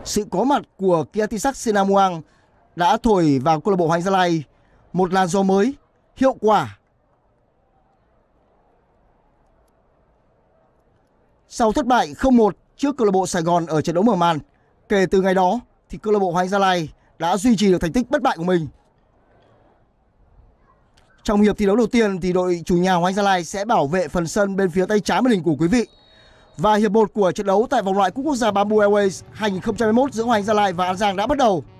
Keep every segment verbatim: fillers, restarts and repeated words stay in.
Sự có mặt của Kiatisak Senamuang đã thổi vào câu lạc bộ Hoàng Anh Gia Lai một làn gió mới, hiệu quả. Sau thất bại không một trước câu lạc bộ Sài Gòn ở trận đấu mở màn, kể từ ngày đó thì câu lạc bộ Hoàng Anh Gia Lai đã duy trì được thành tích bất bại của mình. Trong hiệp thi đấu đầu tiên thì đội chủ nhà Hoàng Anh Gia Lai sẽ bảo vệ phần sân bên phía tay trái màn hình của quý vị. Và hiệp một của trận đấu tại vòng loại Cúp Quốc gia Bamboo Airways hai không hai mốt giữa Hoàng Anh Gia Lai và An Giang đã bắt đầu.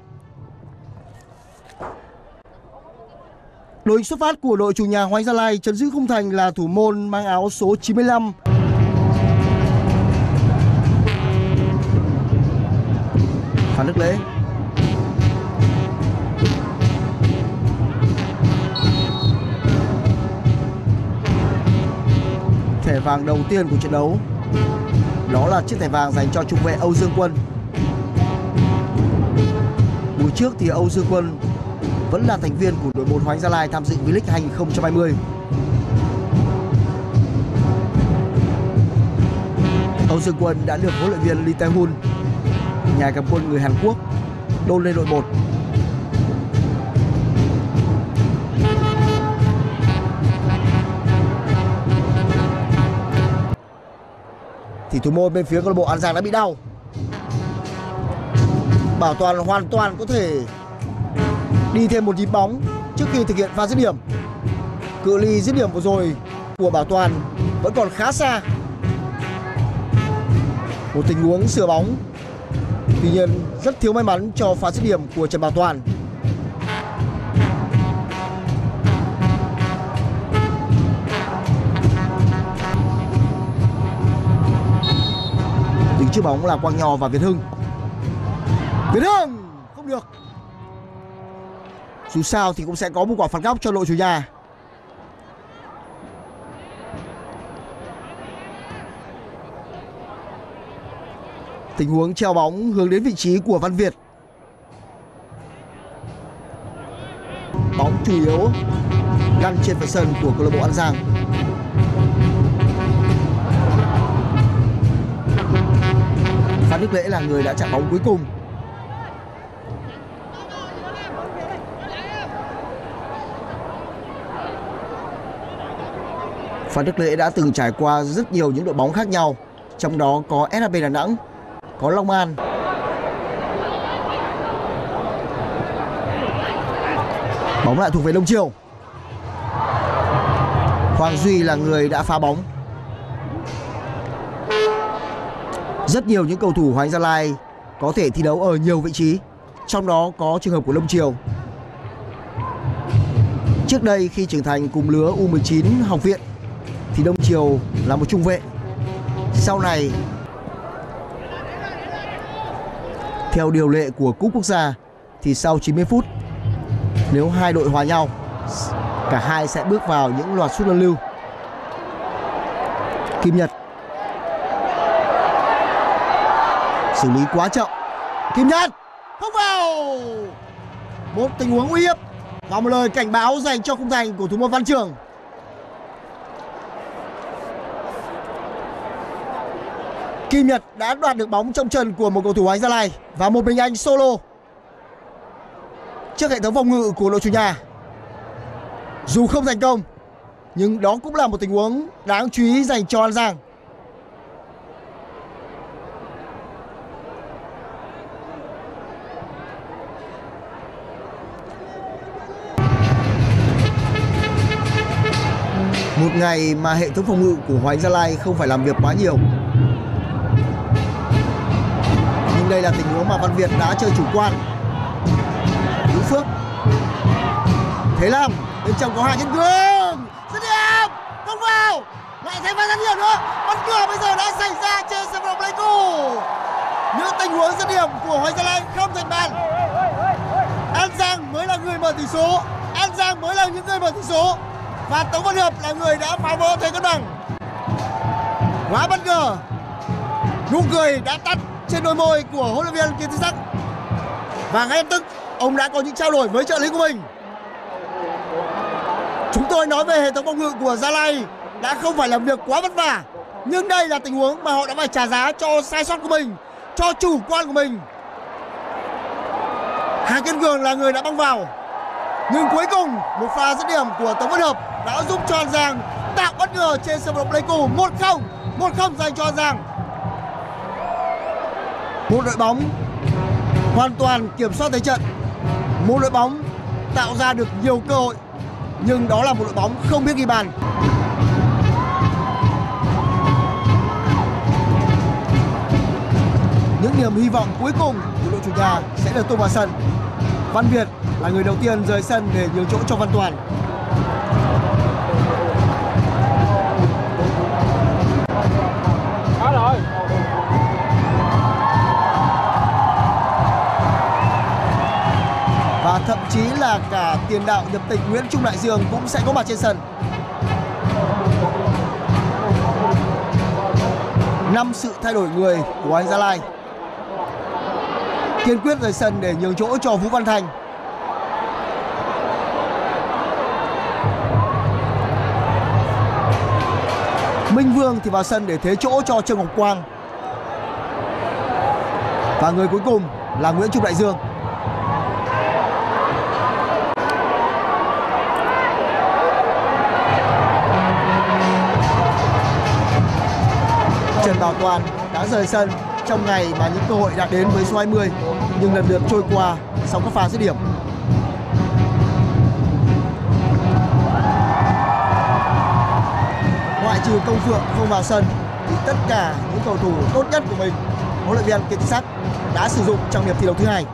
Đội hình xuất phát của đội chủ nhà Hoàng Anh Gia Lai chấn giữ khung thành là thủ môn mang áo số chín mươi lăm. Phan Đức Lễ. Thẻ vàng đầu tiên của trận đấu, đó là chiếc thẻ vàng dành cho trung vệ Âu Dương Quân. Buổi trước thì Âu Dương Quân vẫn là thành viên của đội một Hoàng Anh Gia Lai tham dự V-League hai không hai không. Âu Dương Quân đã được huấn luyện viên Lee Tae-hun, nhà cầm quân người Hàn Quốc, đôn lên đội một. Thì thủ môn bên phía câu lạc bộ An Giang đã bị đau. Bảo Toàn hoàn toàn có thể đi thêm một nhịp bóng trước khi thực hiện pha dứt điểm. Cự ly dứt điểm vừa rồi của Bảo Toàn vẫn còn khá xa. Một tình huống sửa bóng, tuy nhiên rất thiếu may mắn cho pha dứt điểm của Trần Bảo Toàn. Đứng trước bóng là Quang Nho và Việt Hưng. Việt Hưng không được. Dù sao thì cũng sẽ có một quả phạt góc cho đội chủ nhà. Tình huống treo bóng hướng đến vị trí của Văn Việt. Bóng chủ yếu lăn trên phần sân của câu lạc bộ An Giang. Phan Đức Lễ là người đã chạm bóng cuối cùng. Phan Đức Lễ đã từng trải qua rất nhiều những đội bóng khác nhau, trong đó có ét hát bê Đà Nẵng, có Long An. Bóng lại thuộc về Đông Triều. Hoàng Duy là người đã phá bóng. Rất nhiều những cầu thủ Hoàng Anh Gia Lai có thể thi đấu ở nhiều vị trí, trong đó có trường hợp của Đông Triều. Trước đây khi trưởng thành cùng lứa U mười chín học viện thì Đông Triều là một trung vệ. Sau này, theo điều lệ của Cúp Quốc gia thì sau chín mươi phút, nếu hai đội hòa nhau, cả hai sẽ bước vào những loạt sút luân lưu. Kim Nhật xử lý quá chậm. Kim Nhật không vào. Một tình huống uy hiếp và một lời cảnh báo dành cho khung thành của thủ môn Văn Trường. Kim Nhật đã đoạt được bóng trong chân của một cầu thủ Hoàng Anh Gia Lai và một mình anh solo trước hệ thống phòng ngự của đội chủ nhà. Dù không thành công, nhưng đó cũng là một tình huống đáng chú ý dành cho An Giang. Một ngày mà hệ thống phòng ngự của Hoàng Anh Gia Lai không phải làm việc quá nhiều. Nhưng đây là tình huống mà Văn Việt đã chơi chủ quan. Hữu Phước, Thế Lam, bên trong có hai nhân gương. Dứt điểm, không vào. Lại thêm pha dứt điểm nữa. Bất ngờ bây giờ đã xảy ra trên sân vận động Pleiku. Những tình huống dứt điểm của Hoàng Anh Gia Lai không thành bàn. An Giang mới là người mở tỷ số. An Giang mới là những người mở tỷ số. Và Tống Văn Hiệp là người đã phá vỡ thế cân bằng. Quá bất ngờ. Nụ cười đã tắt trên đôi môi của huấn luyện viên Kiatisak. Và ngay lập tức ông đã có những trao đổi với trợ lý của mình. Chúng tôi nói về hệ thống phòng ngự của Gia Lai đã không phải làm việc quá vất vả, nhưng đây là tình huống mà họ đã phải trả giá cho sai sót của mình. cho chủ quan của mình. Hà Kiên Cường là người đã băng vào, nhưng cuối cùng một pha dứt điểm của Tống Văn Hợp đã giúp cho An Giang tạo bất ngờ trên sân vận động Pleiku. Một không một không dành cho An Giang. Một đội bóng hoàn toàn kiểm soát thế trận, một đội bóng tạo ra được nhiều cơ hội, nhưng đó là một đội bóng không biết ghi bàn. Những niềm hy vọng cuối cùng của đội chủ nhà sẽ được tung vào sân. Văn Việt là người đầu tiên rời sân để nhường chỗ cho Văn Toàn. Và thậm chí là cả tiền đạo nhập tịch Nguyễn Trung Đại Dương cũng sẽ có mặt trên sân. Năm sự thay đổi người của anh Gia Lai. Kiên quyết rời sân để nhường chỗ cho Vũ Văn Thành. Minh Vương thì vào sân để thế chỗ cho Trương Ngọc Quang. Và người cuối cùng là Nguyễn Trung Đại Dương. Trần Bảo Toàn đã rời sân trong ngày mà những cơ hội đã đến với số hai mươi nhưng lần lượt trôi qua sau các pha dứt điểm. Ngoại trừ Công Phượng không vào sân thì tất cả những cầu thủ tốt nhất của mình, huấn luyện viên Kiên Thị Sắc đã sử dụng trong hiệp thi đấu thứ hai.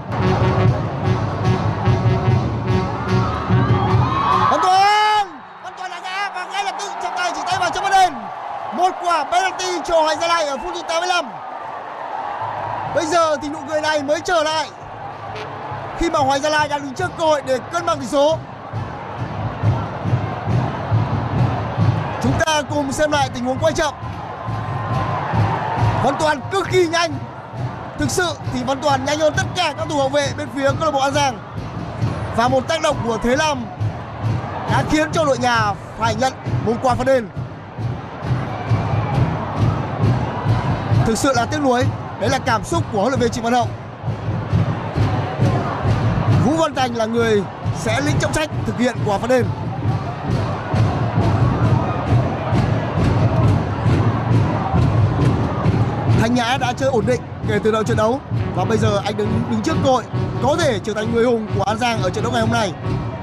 Văn Toàn, Văn Toàn đã ngã và ngay lập tức trọng tài chỉ tay vào chấm đền. Một quả penalty cho Hoàng Gia Lai ở phút thứ tám mươi lăm. Bây giờ thì nụ cười này mới trở lại khi mà Hoàng Gia Lai đang đứng trước cơ hội để cân bằng tỷ số. Chúng ta cùng xem lại tình huống quay chậm. Văn Toàn cực kỳ nhanh. Thực sự thì Văn Toàn nhanh hơn tất cả các thủ hậu vệ bên phía câu lạc bộ An Giang. Và một tác động của Thế Lam đã khiến cho đội nhà phải nhận một quả phạt đền. Thực sự là tiếc nuối. Đấy là cảm xúc của huấn luyện viên Trịnh Văn Hậu. Vũ Văn Thành là người sẽ lĩnh trọng trách thực hiện quả phạt đền. Thanh Nhã đã chơi ổn định kể từ đầu trận đấu và bây giờ anh đứng đứng trước cơ hội có thể trở thành người hùng của An Giang ở trận đấu ngày hôm nay.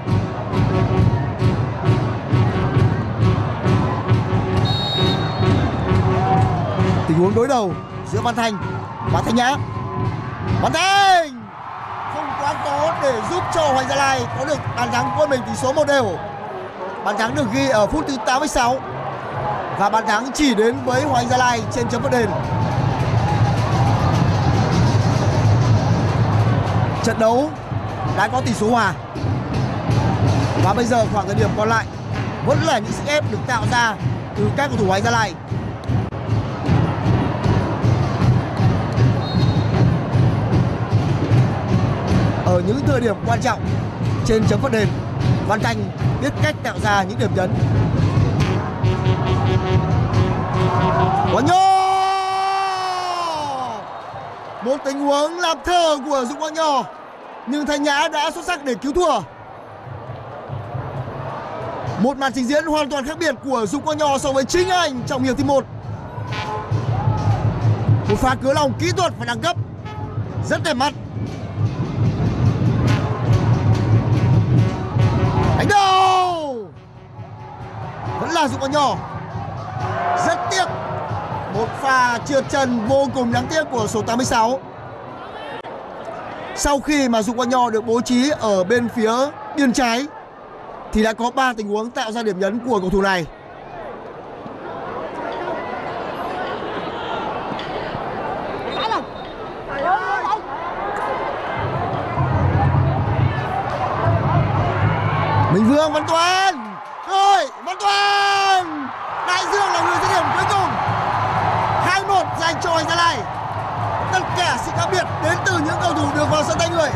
Tình huống đối đầu giữa Văn Thành và Thanh Nhã. Văn Thành không quá khó để giúp cho Hoàng Gia Lai có được bàn thắng của mình, tỷ số một đều. Bàn thắng được ghi ở phút thứ tám mươi sáu và bàn thắng chỉ đến với Hoàng Gia Lai trên chấm phạt đền. Trận đấu đã có tỷ số hòa và bây giờ khoảng thời điểm còn lại vẫn là những sức ép được tạo ra từ các cầu thủ Hoàng Gia Lai. Ở những thời điểm quan trọng trên chấm phạt đền, Văn Thành biết cách tạo ra những điểm nhấn. Quá Nho! Một tình huống làm thơ của Dũng Quang Nho, nhưng Thanh Nhã đã xuất sắc để cứu thua. Một màn trình diễn hoàn toàn khác biệt của Dũng Quang Nho so với chính anh trong hiệp thứ một. Một pha cứa lòng kỹ thuật và đẳng cấp rất đẹp mắt. Đánh đầu vẫn là Dũng Quang Nho. Rất tiếc một pha trượt chân vô cùng đáng tiếc của số tám mươi sáu. Sau khi mà Dũng Quang Nho được bố trí ở bên phía biên trái thì đã có ba tình huống tạo ra điểm nhấn của cầu thủ này. Minh Vương, Văn Toàn, rồi Văn Toàn, Đại Dương là người dứt điểm cuối cùng. Hai một dành cho Hoàng Gia Lai. Tất cả sự khác biệt đến từ những cầu thủ được vào sân thay người.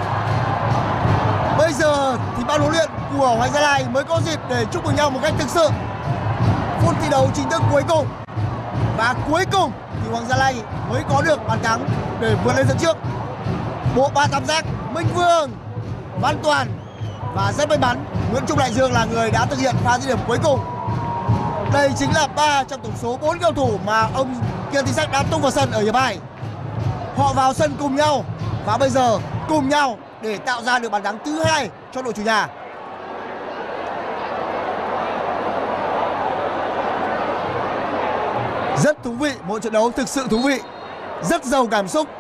Bây giờ thì ban huấn luyện của Hoàng Gia Lai mới có dịp để chúc mừng nhau một cách thực sự. Phút thi đấu chính thức cuối cùng và cuối cùng thì thì Hoàng Gia Lai mới có được bàn thắng để vượt lên dẫn trước. Bộ ba tam giác Minh Vương, Văn Toàn và rất may mắn Nguyễn Trung Đại Dương là người đã thực hiện pha dứt điểm cuối cùng. Đây chính là ba trong tổng số bốn cầu thủ mà ông Kiên Thị Sách đã tung vào sân ở hiệp hai. Họ vào sân cùng nhau và bây giờ cùng nhau để tạo ra được bàn thắng thứ hai cho đội chủ nhà. Rất thú vị, một trận đấu thực sự thú vị, rất giàu cảm xúc.